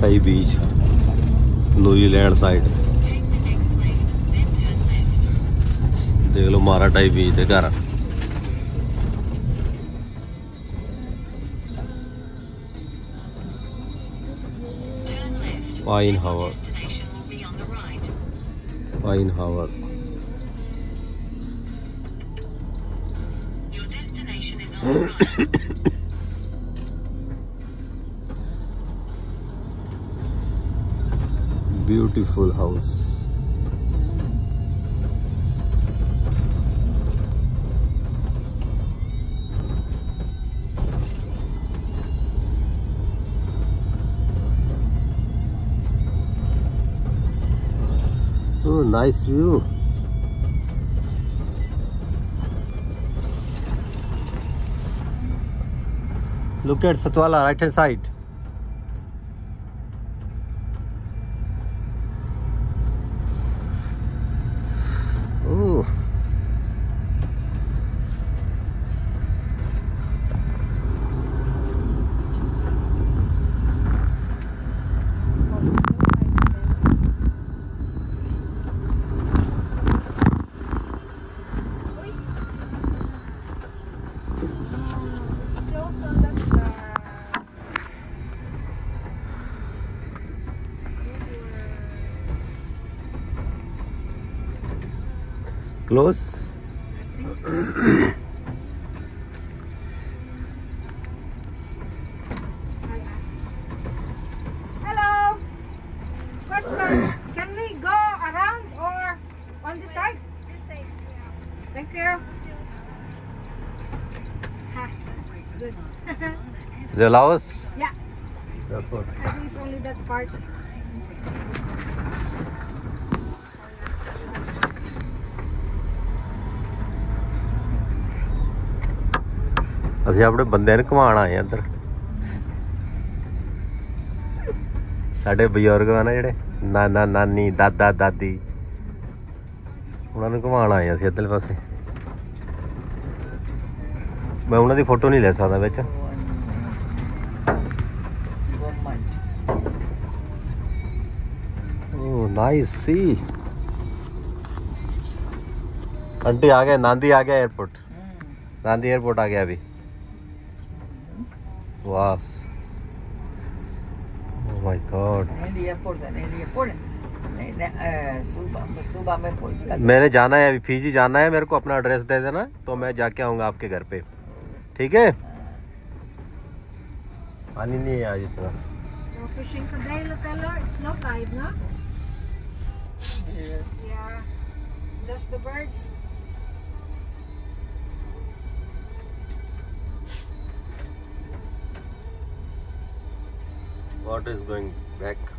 माराटाई बीच, New Zealand side. देख लो माराटाई बीच दे घर। पाइन हावर, पाइन हावर। Beautiful house. Oh, nice view. Look at Satwala, right hand side. Oh. Close. Hello. Question. Can we go around or on this side? This side. Yeah. Thank you. Ha. Good. They allow us? Yeah. That's good. I think it's only that part. ਅਸੀਂ ਆਪਣੇ ਬੰਦਿਆਂ ਨੂੰ ਘੁਮਾਉਣ ਆਏ ਆ ਇੱਧਰ। ਸਾਡੇ ਬਜ਼ੁਰਗ ਆ ਨਾ ਜਿਹੜੇ ਨਾਨਾ ਨਾਨੀ ਦਾਦਾ ਦਾਦੀ, ਉਹਨਾਂ ਨੂੰ ਘੁਮਾਉਣ ਆਏ ਅਸੀਂ ਇੱਧਰਲੇ ਪਾਸੇ। ਮੈਂ ਉਹਨਾਂ ਦੀ ਫੋਟੋ ਨਹੀਂ ਲੈ ਸਕਦਾ ਵਿੱਚ। ओह नाइस सी। आंटी आ गए, नांदी आ गया एयरपोर्ट। नांदी एयरपोर्ट आ गया अभी। वाह, ओह माय गॉड। मैंने जाना है अभी, फीजी जाना है मेरे को। अपना एड्रेस दे देना तो मैं जाके आऊँगा आपके घर पे, ठीक है? पानी नहीं है आज इतना। Fishing today, Lutella. It's low tide, no? Yeah. Just the birds. What is going back?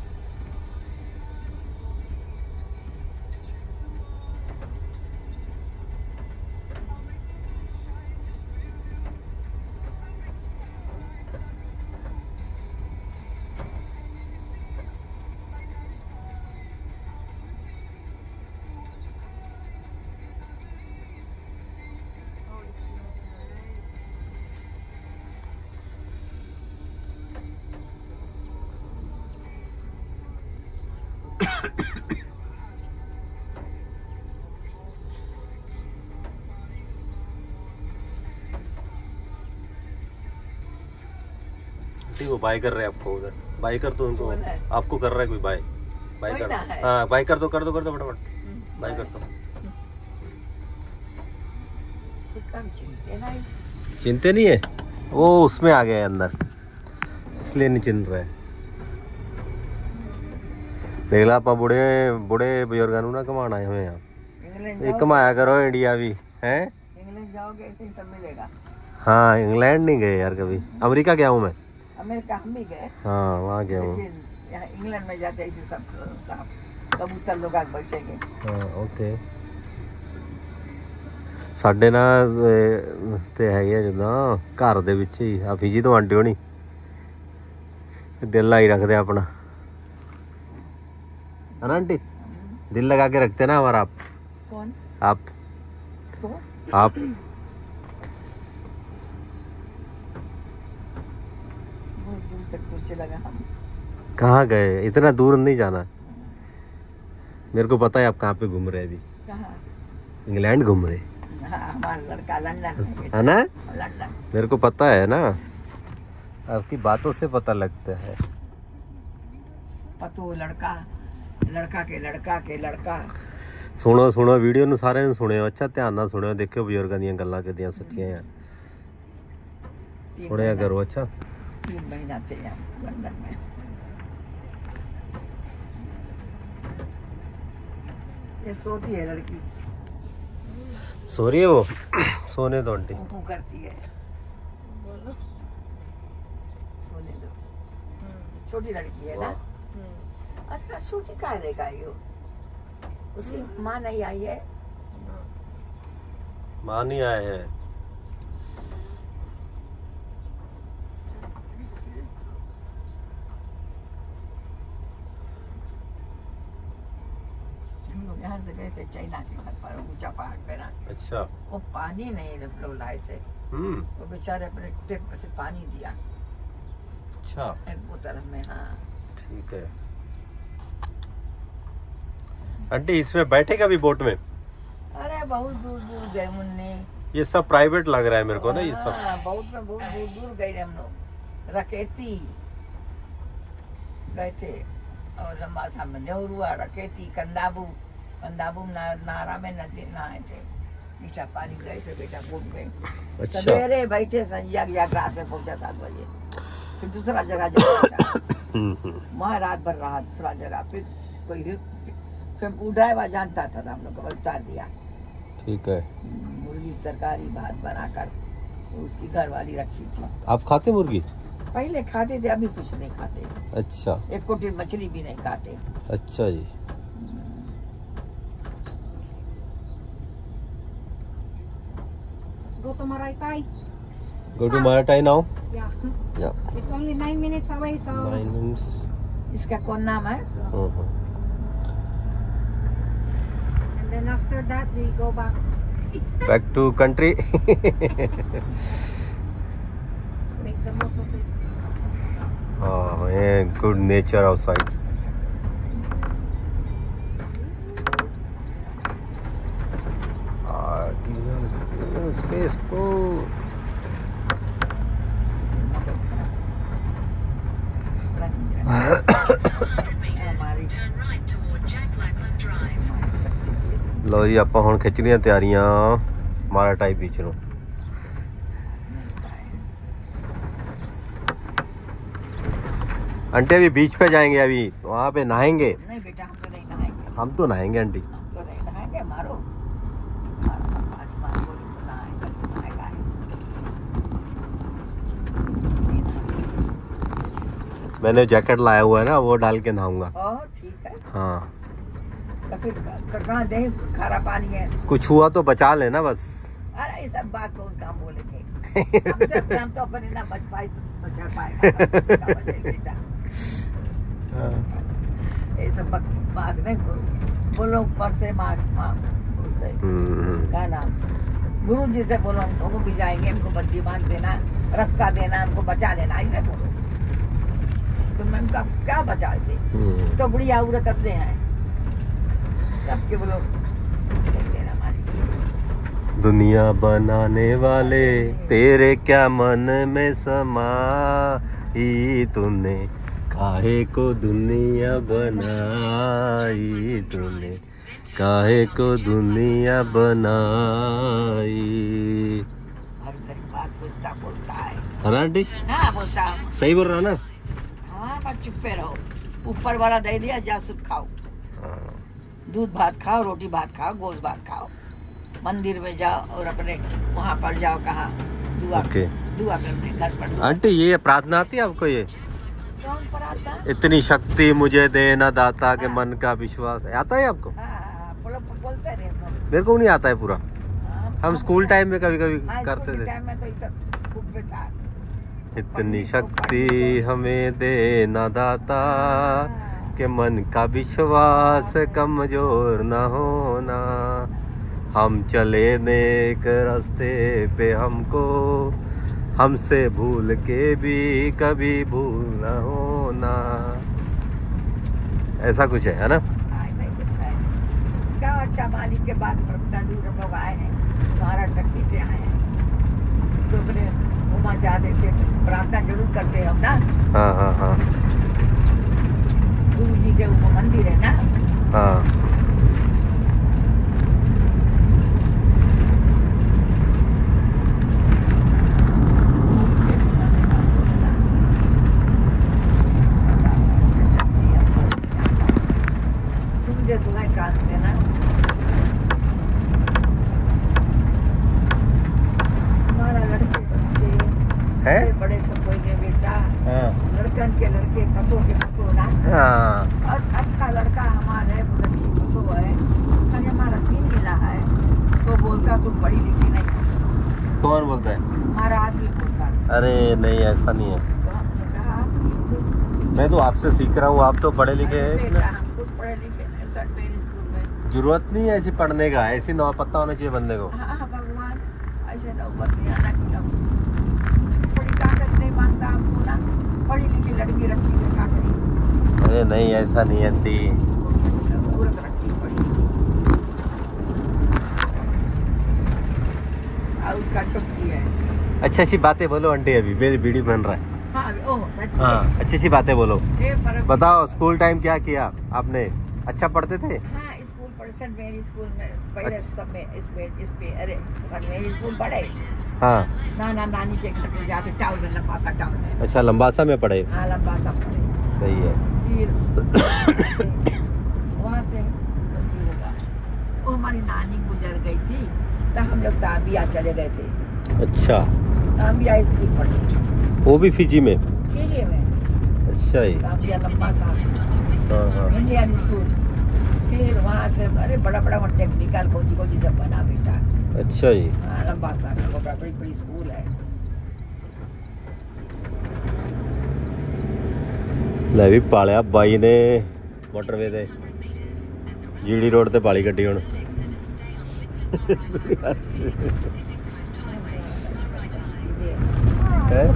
ठीक, वो बाय कर रहे हैं आपको उधर। बाय कर दो उनको, आपको कर रहा है कोई बाय। बाय कर दो, हाँ बाय कर दो, कर दो फटाफट बाय कर दो। चिंते नहीं है वो, उसमें आ गया है अंदर, इसलिए नहीं चिन रहा है। देख ला आप बुढ़े बुढ़े बुजुर्गों को ना घुमाना है यहाँ। ये घुमाया करो इंडिया भी है। इंग्लैंड जाओगे ऐसे ही सब मिलेगा। हाँ इंग्लैंड नहीं गए यार कभी। अमेरिका गया हूँ मैं। अमेरिका हम भी गए। हाँ वहाँ गया हूँ। यहाँ इंग्लैंड में जाते ऐसे सब साफ कबूतर लोग आग बैठेंगे। हाँ ओके। ਸਾਡੇ ਨਾ ਤੇ ਹੈਗੇ ਜਿੱਦਾਂ ਘਰ ਦੇ ਵਿੱਚ ਹੀ ਆ ਫੀਜੀ ਤੋਂ ਆਂਟੀ ਹੋਣੀ ਦਿਲ ਲਾਈ ਰੱਖਦੇ ਆਪਣਾ, है ना आंटी? दिल लगा के रखते ना हमारा। आप कौन? आप बहुत दूर तक सोचे लगा हम। कहाँ गए? इतना दूर नहीं जाना। मेरे को पता है आप कहाँ पे घूम रहे हैं अभी। कहाँ? इंग्लैंड घूम रहे। हाँ, हमारा लड़का लंदन में बेटा। है ना? लंदन। मेरे को पता है ना, आपकी बातों से पता लगता है। पतो लड़का, लड़का के लड़का के लड़का। सुनो सुनो वीडियो ਨੂੰ ਸਾਰਿਆਂ ਨੂੰ ਸੁਣਿਓ, ਅੱਛਾ ਧਿਆਨ ਨਾਲ ਸੁਣਿਓ, ਦੇਖਿਓ ਬਜ਼ੁਰਗਾਂ ਦੀਆਂ ਗੱਲਾਂ ਕਿੱਦਾਂ ਸੱਚੀਆਂ ਆ। ਸੁਣਿਆ ਕਰੋ। अच्छा 3 महीना थे यहाँ लंदन में। ये सोती है लड़की, सो रही है वो? सोने दो आंटी। ऊपू करती है। सोने दो। छोटी लड़की है ना। अच्छा छोटी कहाँ रहेगा यो? उसकी माँ नहीं आई है? माँ नहीं आए हैं। हम लोग यहाँ से गए थे चाइना के घर पर, ऊंचा पहाड़ पे ना। अच्छा। वो पानी नहीं लोग लाए थे, वो बेचारे अपने टेप से पानी दिया। अच्छा। एक बोतल में। हाँ ठीक है। आंटी इसमें बैठे कभी बोट में? अरे बहुत दूर दूर गए मुन्ने। ये सब प्राइवेट लग रहा है मेरे को ना, ये सब। हाँ, बहुत में बहुत दूर दूर गए हम लोग। रकेती गए थे और लंबा सा में नेहरूआ, रकेती, कंदाबू। कंदाबू नारा में नदी नहाए थे, मीठा पानी गए थे बेटा, बोट गए। अच्छा। सवेरे बैठे संजय रात में पहुंचा 7 बजे। फिर दूसरा जगह जा वहाँ रात भर रहा, दूसरा जगह। फिर कोई फिर ड्राइवर जानता था, हम लोग को उतार दिया। ठीक है। मुर्गी तरकारी भात बनाकर उसकी घरवाली रखी थी। आप खाते मुर्गी? पहले खाते थे, अभी कुछ नहीं खाते। अच्छा। एक कोटी मछली भी नहीं खाते। अच्छा जी। Let's go to Maraytay. Go to Maratai now? Yeah. Yeah. It's only 9 minutes away, so 9 minutes. इसका कौन नाम है? and then after that we go back. Back to country. Make the most of it. Oh, yeah, good nature outside. Space pool. लो जी ਆਪਾਂ ਹੁਣ ਖਿੱਚ ਲੀਆਂ ਤਿਆਰੀਆਂ ਮਾਰਾਟਾਈ बीच ਨੂੰ। आंटी अभी बीच पे जाएंगे, अभी वहाँ पे नहाएंगे। नहीं बेटा, हम तो नहीं नहाएंगे। हम तो नहाएंगे आंटी। हम तो नहीं नहाएंगे। मारो पानी मारो, नहाएगा से नहाएगा। मैंने जैकेट लाया हुआ है ना, वो डाल के नहाऊंगा। ठीक है। हाँ। तो फिर कहाँ दे? खारा पानी है। कुछ हुआ तो बचा लेना बस। अरे ये सब बात कौन काम बोलेंगे? हम तो अपने ना बच पाए तो बचा पाएगा बेटा। ये सब बात नहीं करो, बोलो ऊपर से उससे क्या नाम, गुरु जी से बोलो हमको भी जाएंगे, हमको बुद्धिमान देना, रास्ता देना, हमको बचा लेना, ऐसे बोलो। तुम हमका क्या बचाओगे? तो बुढ़िया औरत अपने हैं, सबके बोलो देना हमारी। दुनिया बनाने वाले तेरे क्या मन में समाई तूने, काहे को दुनिया बनाई तूने, काहे को दुनिया बनाई। हर घर बात सोचता बोलता है। है आंटी? हाँ बोलता हूँ। सही बोल रहा ना? हाँ बस चुप्पे रहो, ऊपर वाला दे दिया, जा सुध खाओ, दूध भात खाओ, रोटी भात खाओ, गोश्त भात खाओ, मंदिर में जाओ और अपने वहाँ पर जाओ, कहाँ दुआ दुआ करने घर पर। आंटी ये प्रार्थना आती है आपको? ये कौन प्रार्थना? इतनी शक्ति मुझे देना दाता के मन का विश्वास, आता है आपको? बोलते रहे। मेरे को नहीं आता है पूरा। हम स्कूल टाइम में कभी कभी करते थे। टाइम में तो ये सब बुक पे था। इतनी शक्ति हमें देना दाता के मन का विश्वास कमजोर न होना, हम चले नेक रास्ते पे हमको, हमसे भूल के भी कभी भूल न होना। ऐसा कुछ है ना? हाँ, ऐसा ही कुछ है। क्या अच्छा मालिक के बाद प्रभुता दूर हम लोग आए हैं, महाराष्ट्र से आए हैं, तो अपने उमा जाते थे, प्रार्थना जरूर करते हैं हम ना। हाँ हाँ हाँ गुरु जी के वो मंदिर है ना। हाँ। सुन तो है कान से ना। हमारा लड़के बच्चे है? बड़े सब कोई के बेटा, हाँ लड़कन के लड़के, पतों के पतों ना। हाँ। और अच्छा लड़का हमारे, बहुत अच्छी पतो है, कल हमारा 3 मिला है, तो बोलता तुम पढ़ी लिखी नहीं। कौन बोलता है? हमारा आदमी बोलता। अरे नहीं, ऐसा नहीं है। तो हमने कहा आप मैं तो आपसे सीख रहा हूँ, आप तो पढ़े लिखे हैं। हम कुछ पढ़े लिखे नहीं, सर मेरे स्कूल में। जरूरत नहीं है ऐसी पढ़ने का, ऐसी नौ पत्ता होना चाहिए बंदे को। हाँ भगवान, ऐसे नौबत नहीं आना कि हम बड़ी ताकत नहीं मांगता हमको ना, पढ़ी लिखी लड़की रखी से का करी। अरे नहीं, ऐसा नहीं आंटी। औरत रखी पड़ी और उसका छुट्टी है। अच्छी अच्छी बातें बोलो आंटी, अभी मेरी वीडियो बन रहा है। हाँ ओह अच्छी हाँ, अच्छी अच्छी बातें बोलो। है। बताओ स्कूल टाइम क्या किया आपने? अच्छा पढ़ते थे? हाँ स्कूल पढ़े, सेंट मेरी स्कूल में पहले अच्छा। सब में इस पे अरे सेंट मेरी स्कूल पढ़े। हाँ। नाना नानी के घर से जाते टाउन में, लंबासा टाउन में। अच्छा, लंबासा में पढ़े? हाँ लंबासा पढ़े। सही है। फिर वहाँ से होगा वो हमारी नानी गुजर गई थी, तो हम लोग तांबिया चले गए थे। अच्छा, तांबिया स्कूल पढ़े, वो भी फिजी में? फिजी में। अच्छा ही। तांबिया लंबासा हाँ हाँ। Indian school. फिर वहाँ से अरे बड़ा बड़ा वो टेक्निकल कोची सब बना बेटा। अच्छा जी। हाँ लंबासा का वो बड़ी बड़ी स्कूल है। ਲੈ ਵੀ ਪਾਲਿਆ ਬਾਈ ਨੇ ਮੋਟਰਵੇ ਤੇ ਜੀੜੀ ਰੋਡ ਤੇ ਪਾਲੀ ਗੱਡੀ ਹੁਣ। ਹੈ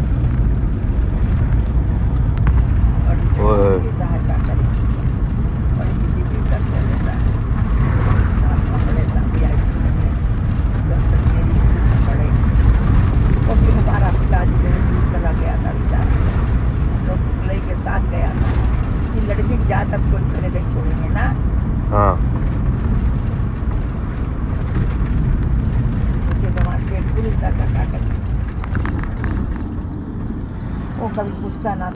ਓਏ हमारा पिताजी चला गया था बेचारा, के साथ गया था कि लड़की जा तब कोई घर नहीं छोड़ेंगे ना। हाँ। वो कभी पूछता ना।